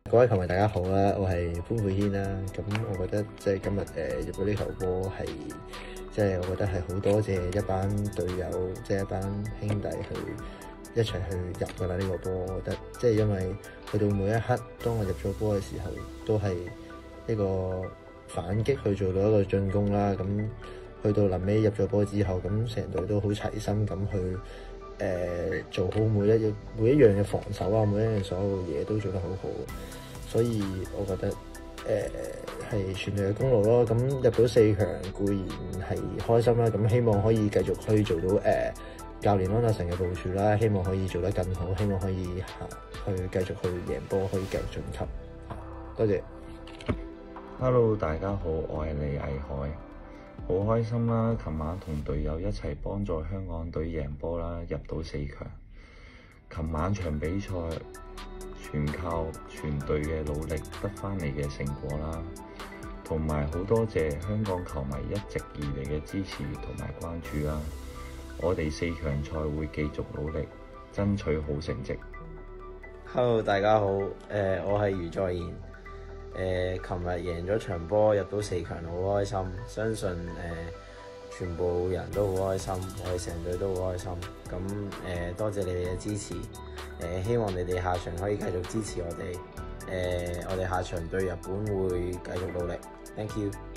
各位球迷大家好啦，我係潘佩軒啦。咁我覺得即係今日入到呢球波係，即係我覺得係好多謝一班隊友，即係一班兄弟去一齊去入㗎啦呢個波。我覺得即係因為去到每一刻，當我入咗波嘅時候，都係一個反擊去做到一個進攻啦。咁去到臨尾入咗波之後，咁成隊都好齊心咁去做好每一樣嘅防守啊，每一樣所有嘢都做得好好。所以我覺得係全隊嘅功勞咯。咁入到4強固然係開心啦，咁希望可以繼續可以做到教練安達臣嘅部署啦，希望可以做得更好，希望可以去繼續去贏波，可以繼續晉級。多謝。 Hello， 大家好，我係李毅海，好開心啦！琴晚同隊友一齊幫助香港隊贏波啦，入到4強。琴晚場比賽全靠全隊嘅努力得返嚟嘅成果啦，同埋好多謝香港球迷一直以嚟嘅支持同埋關注啦。我哋4強賽會繼續努力，爭取好成績。 Hello， 大家好，我係余再賢。琴日贏咗場波，入到4強，好開心。相信全部人都好開心，我哋成隊都好開心。咁多謝你哋嘅支持。希望你哋下場可以繼續支持我哋。我哋下場對日本會繼續努力。Thank you。